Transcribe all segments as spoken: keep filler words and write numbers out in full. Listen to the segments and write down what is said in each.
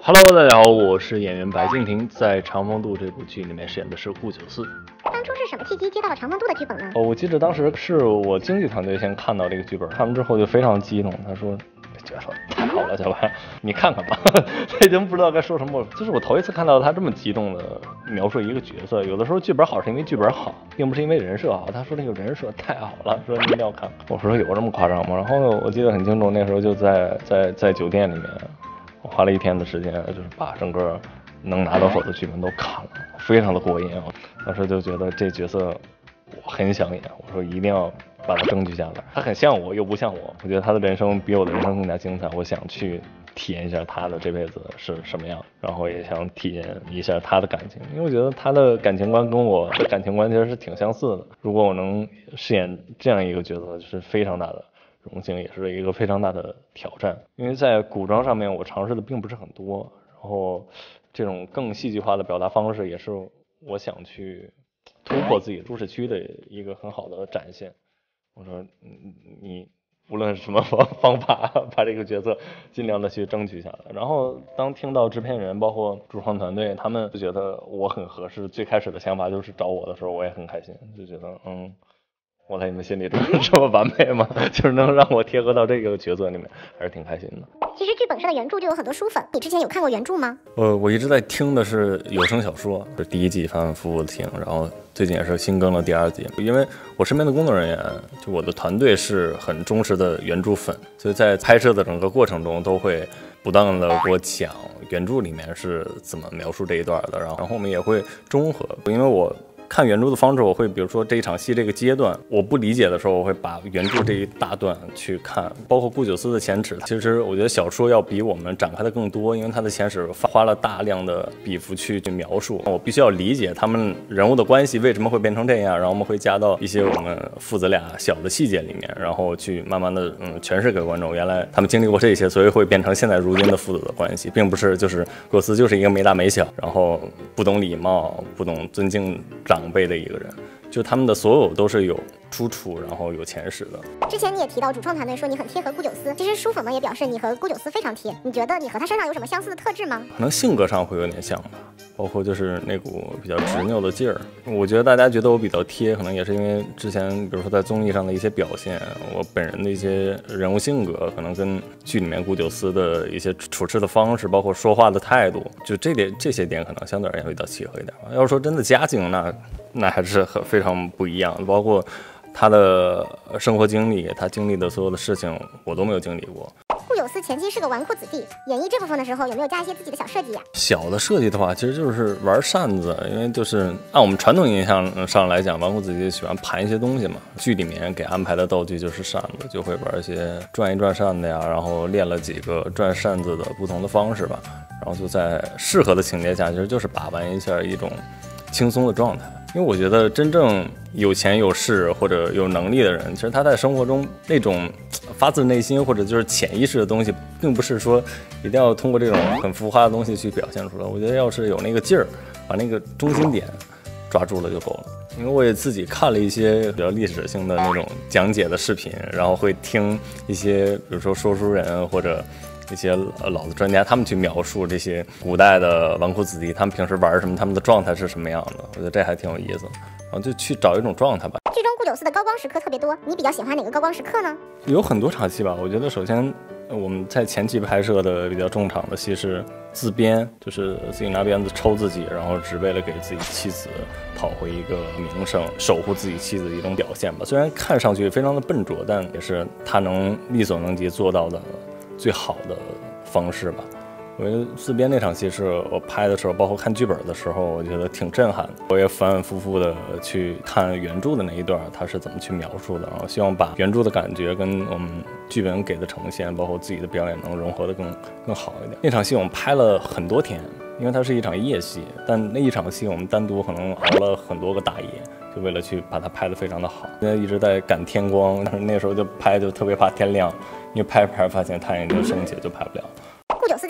Hello， 大家好，我是演员白敬亭，在《长风渡》这部剧里面饰演的是顾九思。 当初是什么契机接到了长风渡的剧本呢？ 哦，我记得当时是我经纪团队先看到这个剧本，看完之后就非常激动，他说这角色太好了，小白，你看看吧。他已经不知道该说什么了，这是我头一次看到他这么激动的描述一个角色。有的时候剧本好是因为剧本好，并不是因为人设好。他说这个人设太好了，说你一定要看。我说有这么夸张吗？然后我记得很清楚，那时候就在在在酒店里面。我花了一天的时间，就是把整个能拿到手的剧本都看了，非常的过瘾。当时就觉得这角色我很想演，我说一定要把它争取下来。他很像我，又不像我。我觉得他的人生比我的人生更加精彩。我想去体验一下他的这辈子是什么样，然后也想体验一下他的感情，因为我觉得他的感情观跟我的感情观其实是挺相似的。如果我能饰演这样一个角色，就是非常大的荣幸，也是一个非常大的挑战。因为在古装上面我尝试的并不是很多，然后这种更戏剧化的表达方式也是我想去突破自己舒适区的一个很好的展现。我说你无论什么方方法把这个角色尽量的去争取下来。然后当听到制片人包括主创团队他们就觉得我很合适，最开始的想法就是找我的时候，我也很开心，就觉得嗯我在你们心里这么完美吗？就是能让我贴合到这个角色里面，还是挺开心的。 其实剧本上的原著就有很多书粉，你之前有看过原著吗？ 呃，我一直在听的是有声小说，是第一季反反复复的听，然后最近也是新更了第二季。因为我身边的工作人员，就我的团队是很忠实的原著粉，所以在拍摄的整个过程中都会不断的给我讲原著里面是怎么描述这一段的，然后然后我们也会综合，因为我看原著的方式，我会比如说这一场戏这个阶段我不理解的时候，我会把原著这一大段去看，包括顾九思的前史。其实我觉得小说要比我们展开的更多，因为他的前史花了大量的笔幅去去描述，我必须要理解他们人物的关系为什么会变成这样，然后我们会加到一些我们父子俩小的细节里面，然后去慢慢的嗯诠释给观众，原来他们经历过这些，所以会变成现在如今的父子的关系，并不是就是顾九思就是一个没大没小，然后不懂礼貌不懂尊敬长长辈的一个人，就他们的所有都是有出处，然后有前史的。 之前你也提到主创团队说你很贴合顾九思，其实书粉们也表示你和顾九思非常贴。你觉得你和他身上有什么相似的特质吗？ 可能性格上会有点像吧，包括就是那股比较执拗的劲儿。我觉得大家觉得我比较贴，可能也是因为之前比如说在综艺上的一些表现，我本人的一些人物性格，可能跟剧里面顾九思的一些处事的方式，包括说话的态度，就这点这些点可能相对而言会比较契合一点。要是说真的家境，那那还是很非常不一样的，包括他的生活经历，他经历的所有的事情，我都没有经历过。 顾九思前期是个纨绔子弟，演绎这部分的时候有没有加一些自己的小设计呀、啊？ 小的设计的话，其实就是玩扇子，因为就是按我们传统印象上来讲，纨绔子弟喜欢盘一些东西嘛。剧里面给安排的道具就是扇子，就会玩一些转一转扇子呀，然后练了几个转扇子的不同的方式吧，然后就在适合的情节下，其实就是把玩一下一种轻松的状态。因为我觉得真正有钱有势或者有能力的人，其实他在生活中那种发自内心或者就是潜意识的东西，并不是说一定要通过这种很浮夸的东西去表现出来。我觉得要是有那个劲儿，把那个中心点抓住了就够了。因为我也自己看了一些比较历史性的那种讲解的视频，然后会听一些比如说说书人或者一些老的专家，他们去描述这些古代的纨绔子弟，他们平时玩什么，他们的状态是什么样的，我觉得这还挺有意思，然后就去找一种状态吧。 剧中顾九思的高光时刻特别多，你比较喜欢哪个高光时刻呢？ 有很多场戏吧，我觉得首先我们在前期拍摄的比较重场的戏是自编，就是自己拿鞭子抽自己，然后只为了给自己妻子讨回一个名声，守护自己妻子的一种表现吧。虽然看上去非常的笨拙，但也是他能力所能及做到的最好的方式吧。我觉得自编那场戏是我拍的时候，包括看剧本的时候，我觉得挺震撼的。我也反反复复的去看原著的那一段，他是怎么去描述的，然后希望把原著的感觉跟我们剧本给的呈现，包括自己的表演能融合的更更好一点。那场戏我们拍了很多天，因为它是一场夜戏，但那一场戏我们单独可能熬了很多个大夜，就为了去把它拍得非常的好。现在一直在赶天光，但是那时候就拍就特别怕天亮，因为拍着拍着发现太阳已经升起，就拍不了。 顾九思在剧中有很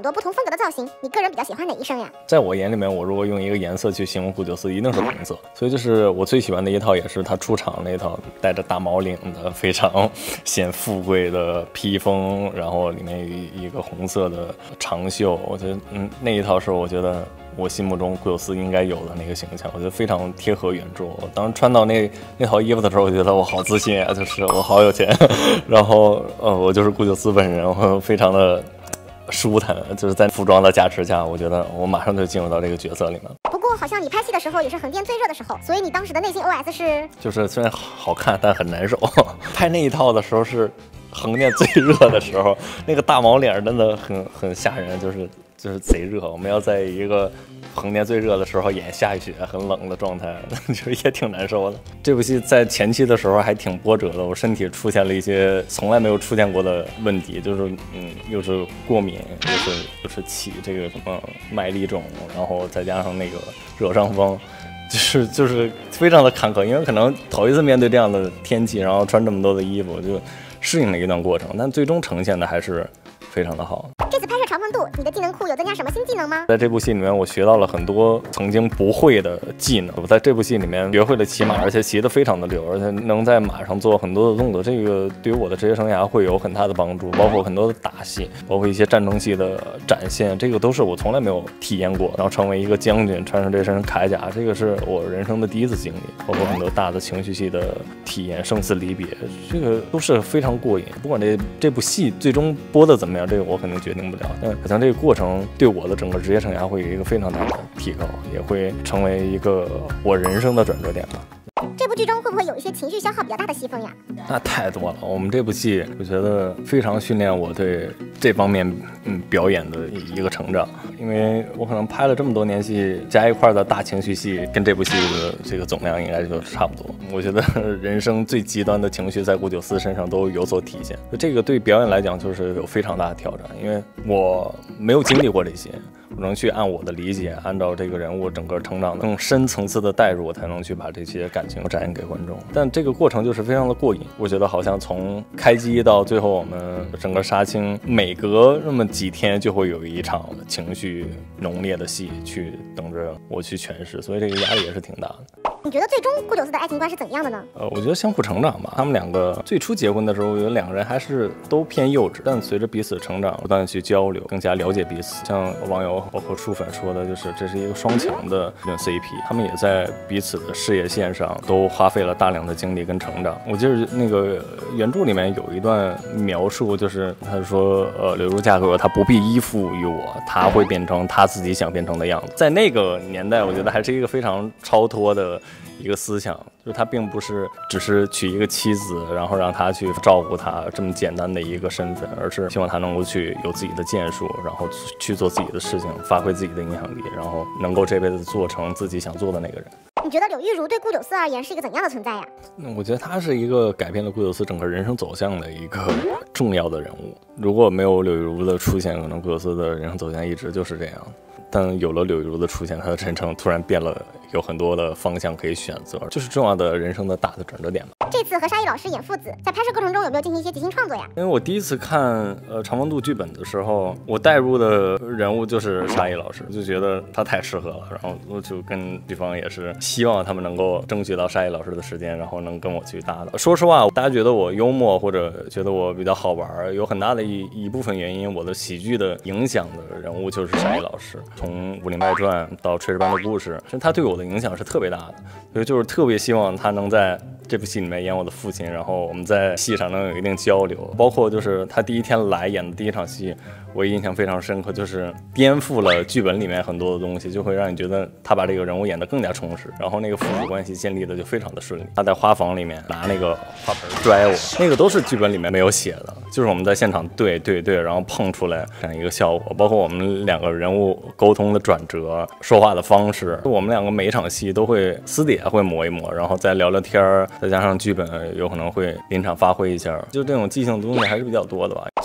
很多不同风格的造型，你个人比较喜欢哪一身呀？ 在我眼里面，我如果用一个颜色去形容顾九思，一定是红色。所以就是我最喜欢的一套，也是他出场那一套，带着大毛领的，非常显富贵的披风，然后里面有一个红色的长袖。我觉得，嗯，那一套是我觉得我心目中顾九思应该有的那个形象，我觉得非常贴合原著。我当时穿到那那套衣服的时候，我觉得我好自信啊，就是我好有钱，然后呃，我就是顾九思本人，我非常的舒坦，就是在服装的加持下，我觉得我马上就进入到这个角色里面。 不过好像你拍戏的时候也是横店最热的时候，所以你当时的内心 O S 是， 就是虽然好看，但很难受。拍那一套的时候是横店最热的时候，那个大毛脸真的很很吓人，就是就是贼热。我们要在一个横店最热的时候演下雪很冷的状态，就是也挺难受的。这部戏在前期的时候还挺波折的，我身体出现了一些从来没有出现过的问题，就是嗯，又是过敏，又是又是起这个什么麦粒肿，然后再加上那个热伤风。就是就是非常的坎坷，因为可能头一次面对这样的天气，然后穿这么多的衣服，就适应了一段过程，但最终呈现的还是非常的好。 这次拍摄长风渡，你的技能库有增加什么新技能吗？ 在这部戏里面，我学到了很多曾经不会的技能。我在这部戏里面学会了骑马，而且骑得非常的溜，而且能在马上做很多的动作。这个对于我的职业生涯会有很大的帮助，包括很多的打戏，包括一些战争戏的展现，这个都是我从来没有体验过。然后成为一个将军，穿上这身铠甲，这个是我人生的第一次经历。包括很多大的情绪戏的体验，生死离别，这个都是非常过瘾。不管这这部戏最终播的怎么样，这个我肯定决定不了，但可能这个过程对我的整个职业生涯会有一个非常大的提高，也会成为一个我人生的转折点吧。 这部剧中会不会有一些情绪消耗比较大的戏份呀？ 那太多了。我们这部戏，我觉得非常训练我对这方面嗯表演的一个成长，因为我可能拍了这么多年戏，加一块的大情绪戏，跟这部戏的这个总量应该就差不多。我觉得人生最极端的情绪在顾九思身上都有所体现，这个对表演来讲就是有非常大的挑战，因为我没有经历过这些。我能去按我的理解，按照这个人物整个成长的更深层次的代入，我才能去把这些感情展现给观众。但这个过程就是非常的过瘾，我觉得好像从开机到最后我们整个杀青，每隔那么几天就会有一场情绪浓烈的戏去等着我去诠释，所以这个压力也是挺大的。 你觉得最终顾九思的爱情观是怎样的呢？ 呃，我觉得相互成长吧。他们两个最初结婚的时候，有两个人还是都偏幼稚，但随着彼此成长，不断的去交流，更加了解彼此。像网友包括书粉说的，就是这是一个双强的这种 C P， 他们也在彼此的事业线上都花费了大量的精力跟成长。我记得那个原著里面有一段描述，就是他说，呃，柳如嫁给我，他不必依附于我，他会变成他自己想变成的样子。在那个年代，我觉得还是一个非常超脱的一个思想，就是他并不是只是娶一个妻子，然后让他去照顾他这么简单的一个身份，而是希望他能够去有自己的建树，然后去做自己的事情，发挥自己的影响力，然后能够这辈子做成自己想做的那个人。 你觉得柳玉茹对顾九思而言是一个怎样的存在呀？ 那我觉得他是一个改变了顾九思整个人生走向的一个重要的人物。如果没有柳玉茹的出现，可能顾九思的人生走向一直就是这样。但有了柳玉茹的出现，他的人生突然变了，有很多的方向可以选择，就是重要的人生的大的转折点吧。 这次和沙溢老师演父子，在拍摄过程中有没有进行一些即兴创作呀？ 因为我第一次看呃长风渡剧本的时候，我带入的人物就是沙溢老师，就觉得他太适合了，然后我就跟对方也是希望他们能够争取到沙溢老师的时间，然后能跟我去搭档。说实话，大家觉得我幽默或者觉得我比较好玩，有很大的一一部分原因，我的喜剧的影响的人物就是沙溢老师。从《武林外传》到《炊事班的故事》，其实他对我的影响是特别大的，所以就是特别希望他能在这部戏里面演我的父亲，然后我们在戏上能有一定交流。包括就是他第一天来演的第一场戏，我印象非常深刻，就是颠覆了剧本里面很多的东西，就会让你觉得他把这个人物演得更加充实，然后那个父子关系建立的就非常的顺利。他在花房里面拿那个花盆拽我，那个都是剧本里面没有写的，就是我们在现场对对对，然后碰出来这样一个效果。包括我们两个人物沟通的转折，说话的方式，我们两个每一场戏都会私底下会磨一磨，然后再聊聊天儿，再加上剧本有可能会临场发挥一下，就这种即兴的东西还是比较多的吧。 这次也是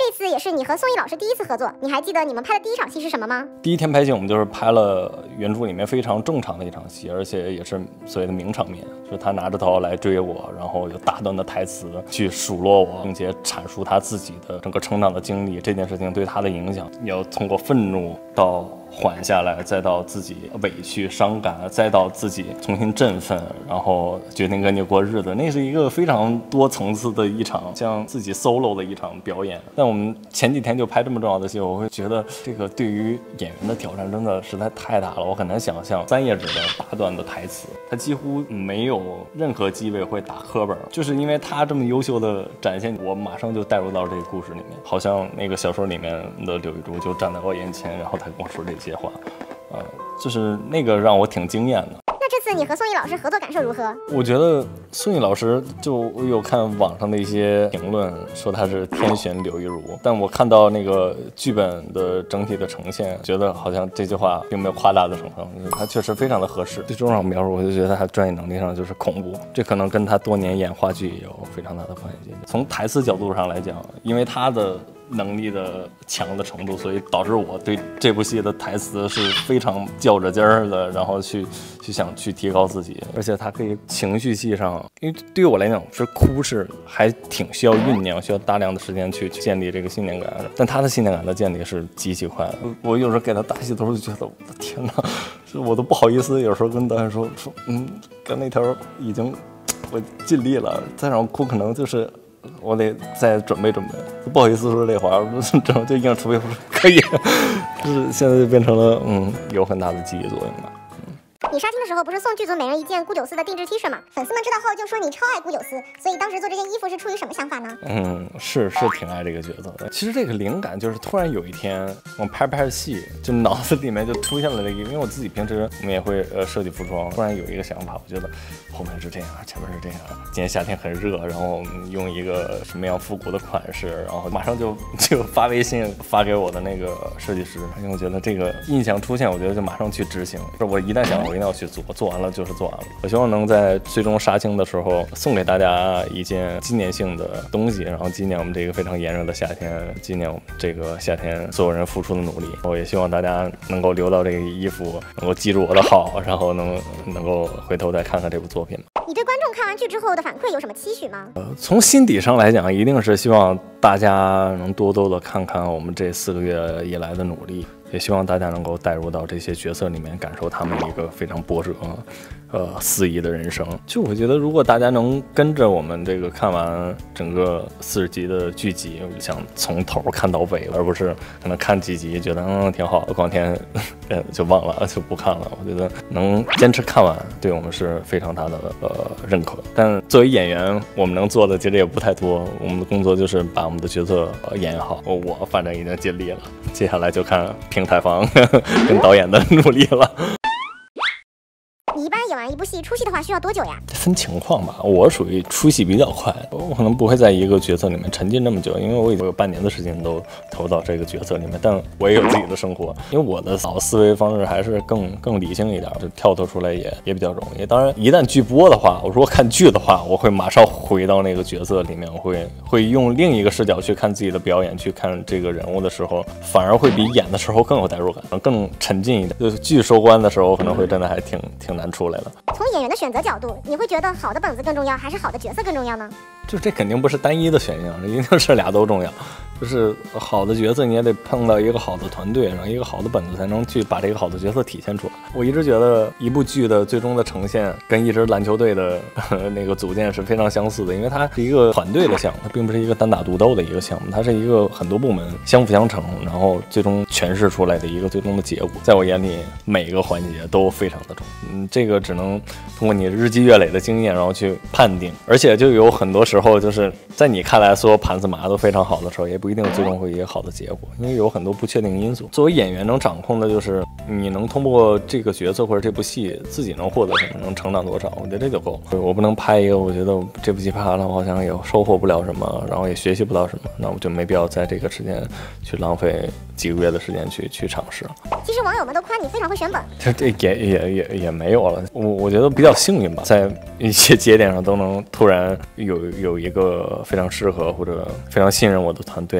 是你和宋轶老师第一次合作，你还记得你们拍的第一场戏是什么吗？ 第一天拍戏，我们就是拍了原著里面非常正常的一场戏，而且也是所谓的名场面，就是他拿着刀来追我，然后有大段的台词去数落我，并且阐述他自己的整个成长的经历，这件事情对他的影响，你要通过愤怒到缓下来，再到自己委屈伤感，再到自己重新振奋，然后决定跟你过日子，那是一个非常多层次的一场像自己 solo 的一场表演。但我们前几天就拍这么重要的戏，我会觉得这个对于演员的挑战真的实在太大了，我很难想象三页纸的大段的台词，他几乎没有任何机会会打磕本，就是因为他这么优秀的展现，我马上就带入到这个故事里面，好像那个小说里面的柳玉珠就站在我眼前，然后他跟我说这些话，呃，就是那个让我挺惊艳的。 那这次你和宋轶老师合作感受如何？ 我觉得宋轶老师，就我有看网上的一些评论说他是天选柳玉如，但我看到那个剧本的整体的呈现，觉得好像这句话并没有夸大的成分，他确实非常的合适。最终上描述，我就觉得他专业能力上就是恐怖，这可能跟他多年演话剧有非常大的关系。从台词角度上来讲，因为他的能力的强的程度，所以导致我对这部戏的台词是非常较着劲儿的，然后去去想去提高自己，而且它可以情绪戏上，因为对于我来讲是哭是还挺需要酝酿，需要大量的时间去建立这个信念感的，但他的信念感的建立是极其快的。我有时候给他打戏的时候就觉得我的天哪，是我都不好意思，有时候跟导演说说嗯，跟那条已经我尽力了，再让我哭可能就是我得再准备准备，不好意思说这话，这就硬除非我说可以，就是现在就变成了嗯，有很大的积极作用吧。 你杀青的时候不是送剧组每人一件顾九思的定制 T 恤吗？粉丝们知道后就说你超爱顾九思，所以当时做这件衣服是出于什么想法呢？ 嗯，是是挺爱这个角色的。其实这个灵感就是突然有一天我拍拍戏，就脑子里面就出现了这个，因为我自己平时我们也会呃设计服装，突然有一个想法，我觉得后面是这样，前面是这样。今年夏天很热，然后我们用一个什么样复古的款式，然后马上就就发微信发给我的那个设计师，因为我觉得这个印象出现，我觉得就马上去执行。我一旦想，我一定要去做，做完了就是做完了。我希望能在最终杀青的时候送给大家一件纪念性的东西，然后纪念我们这个非常炎热的夏天，纪念我们这个夏天所有人付出的努力。我也希望大家能够留到这个衣服，能够记住我的好，然后能能够回头再看看这部作品。 你对观众看完剧之后的反馈有什么期许吗？ 呃，从心底上来讲，一定是希望大家能多多的看看我们这四个月以来的努力，也希望大家能够带入到这些角色里面，感受他们一个非常波折、呃肆意的人生。就我觉得，如果大家能跟着我们这个看完整个四十集的剧集，想从头看到尾，而不是可能看几集觉得嗯挺好，光天呃就忘了就不看了。我觉得能坚持看完，对我们是非常大的呃认可。但作为演员，我们能做的其实也不太多，我们的工作就是把我们的角色演好。我反正已经尽力了，接下来就看平台方跟导演的努力了。 你一般演完一部戏出戏的话需要多久呀？ 分情况吧，我属于出戏比较快，我可能不会在一个角色里面沉浸那么久，因为我已经有半年的时间都投入到这个角色里面，但我也有自己的生活，因为我的脑思维方式还是更更理性一点，就跳脱出来也也比较容易。当然，一旦剧播的话，我如果看剧的话，我会马上回到那个角色里面，我会会用另一个视角去看自己的表演，去看这个人物的时候，反而会比演的时候更有代入感，更沉浸一点。就是剧收官的时候，可能会真的还挺挺难出来的。 从演员的选择角度，你会觉得好的本子更重要，还是好的角色更重要呢？ 就这肯定不是单一的选项，这一定是俩都重要。就是好的角色，你也得碰到一个好的团队，然后一个好的本子，才能去把这个好的角色体现出来。我一直觉得一部剧的最终的呈现跟一支篮球队的那个组建是非常相似的，因为它是一个团队的项目，它并不是一个单打独斗的一个项目，它是一个很多部门相辅相成，然后最终诠释出来的一个最终的结果。在我眼里，每一个环节都非常的重，嗯，这个只能通过你日积月累的经验，然后去判定。而且就有很多时候，就是在你看来所有盘子马都非常好的时候，也不一定最终会有一个好的结果，因为有很多不确定因素。作为演员能掌控的就是你能通过这个角色或者这部戏自己能获得什么，能成长多少，我觉得这就够。我不能拍一个我觉得这部戏拍完了我好像也收获不了什么，然后也学习不到什么，那我就没必要在这个时间去浪费几个月的时间去去尝试。 其实网友们都夸你非常会选本， 这这也也也也没有了。我我觉得比较幸运吧，在一些节点上都能突然有有一个非常适合或者非常信任我的团队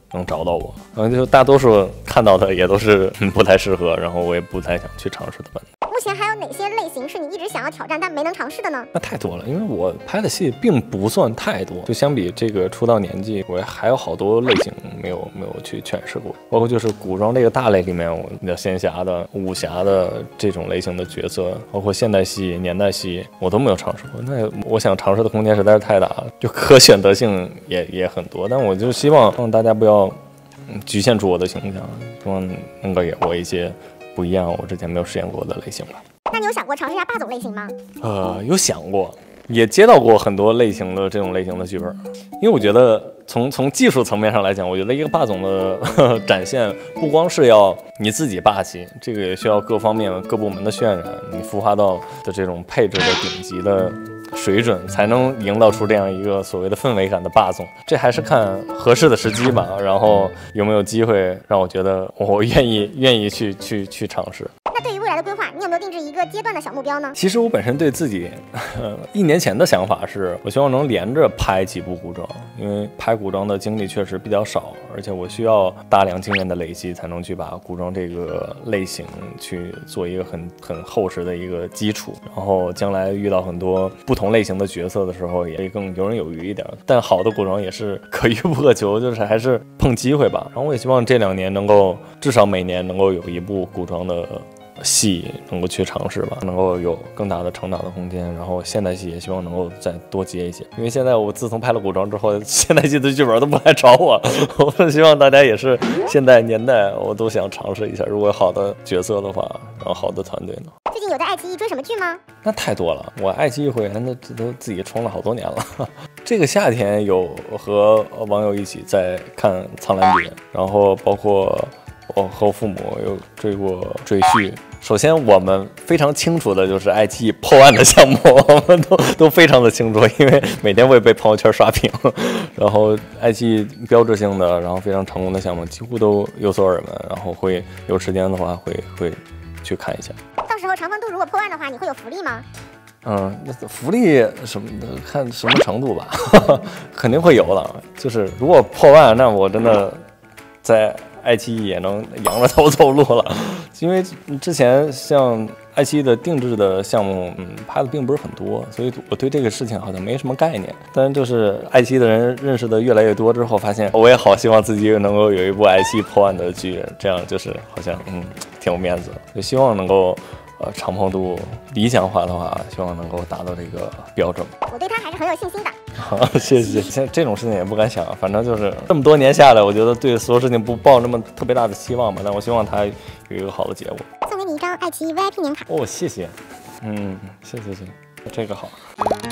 能找到我。然后就大多数看到的也都是不太适合，然后我也不太想去尝试的本子。 目前还有哪些类型是你一直想要挑战但没能尝试的呢？ 那太多了，因为我拍的戏并不算太多，就相比这个出道年纪，我还有好多类型没有没有去诠释过，包括就是古装这个大类里面，我比较仙侠的、武侠的这种类型的角色，包括现代戏、年代戏，我都没有尝试过。那我想尝试的空间实在是太大了，就可选择性也也很多。但我就希望让大家不要局限住我的形象，希望能够给我一些不一样我之前没有实验过的类型吧。 那你有想过尝试一下霸总类型吗？ 呃，有想过，也接到过很多类型的这种类型的剧本，因为我觉得从从技术层面上来讲，我觉得一个霸总的呵呵展现不光是要你自己霸气，这个也需要各方面各部门的渲染，你孵化到的这种配置的顶级的水准，才能营造出这样一个所谓的氛围感的霸总。这还是看合适的时机吧，然后有没有机会让我觉得我愿意愿意去去去尝试。 那对于未来的规划，你有没有定制一个阶段的小目标呢？ 其实我本身对自己呃一年前的想法是，我希望能连着拍几部古装，因为拍古装的经历确实比较少，而且我需要大量经验的累积，才能去把古装这个类型去做一个很很厚实的一个基础，然后将来遇到很多不同类型的角色的时候，也会更游刃有余一点。但好的古装也是可遇不可求，就是还是碰机会吧。然后我也希望这两年能够至少每年能够有一部古装的戏能够去尝试吧，能够有更大的成长的空间。然后现代戏也希望能够再多接一些，因为现在我自从拍了古装之后，现代戏的剧本都不来找我。我希望大家也是现代年代我都想尝试一下，如果有好的角色的话，然后好的团队呢。 最近有在爱奇艺追什么剧吗？ 那太多了，我爱奇艺会员那这都自己充了好多年了。这个夏天有和网友一起在看《苍兰诀》，然后包括我和我父母有追过追剧。首先我们非常清楚的就是爱奇艺破万的项目，我们都都非常的清楚，因为每天会被朋友圈刷屏。然后爱奇艺标志性的，然后非常成功的项目几乎都有所耳闻，然后会有时间的话会会去看一下。 到时候长风渡如果破万的话，你会有福利吗？ 嗯，那福利什么的看什么程度吧，肯定会有的。就是如果破万，那我真的在爱奇艺也能仰着头走路了，因为之前像爱奇艺的定制的项目，嗯，拍的并不是很多，所以我对这个事情好像没什么概念。但就是爱奇艺的人认识的越来越多之后，发现我也好希望自己能够有一部爱奇艺破万的剧，这样就是好像嗯挺有面子的，就希望能够。呃，长胖度理想化的话，希望能够达到这个标准。 我对他还是很有信心的。 好，谢谢。现在这种事情也不敢想，反正就是这么多年下来，我觉得对所有事情不抱那么特别大的期望吧。但我希望它有一个好的结果。 送给你一张爱奇艺 V I P 年卡。 哦，谢谢。嗯，谢谢谢谢，这个好。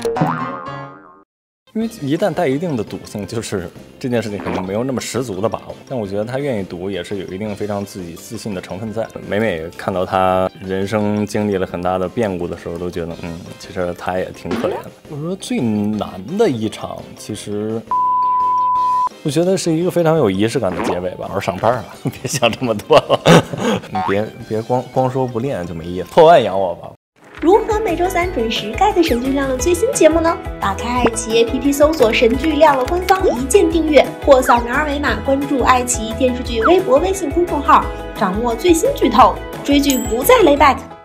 因为一旦带一定的赌性，就是这件事情可能没有那么十足的把握。但我觉得他愿意赌，也是有一定非常自己自信的成分在。每每看到他人生经历了很大的变故的时候，都觉得嗯，其实他也挺可怜的。我说最难的一场，其实我觉得是一个非常有仪式感的结尾吧。我说上班啊，别想这么多了，你别别光光说不练就没意思。破万养我吧。 如何每周三准时 get 神剧亮了最新节目呢？打开爱奇艺 A P P 搜索神剧亮了官方，一键订阅或扫描二维码关注爱奇艺电视剧微博微信公众号，掌握最新剧透，追剧不再 lay back。